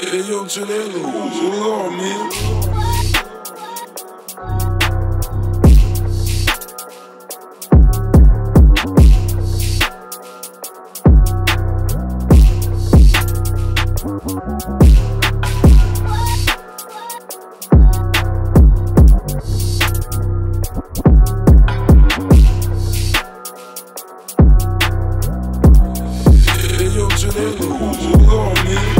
Hey, yo, Chinelo, chill out, man. Hey, yo, Chinelo, chill out, man.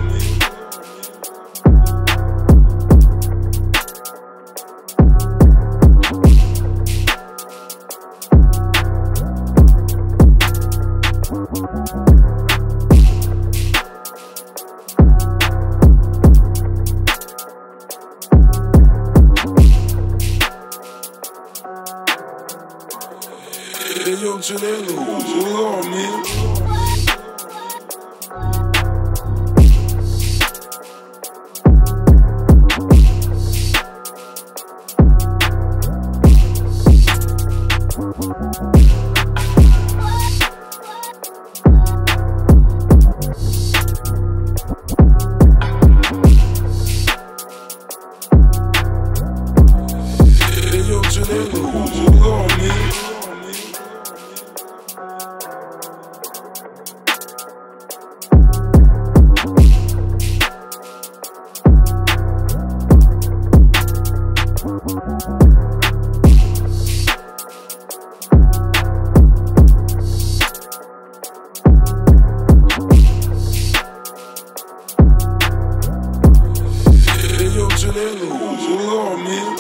Hey, yo, Chinelo, chill out, man. Hey, yo, Chinelo, chill out, man. Hey, yo, Chinelo, chill out, man.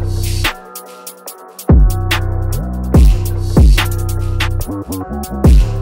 We'll be right back.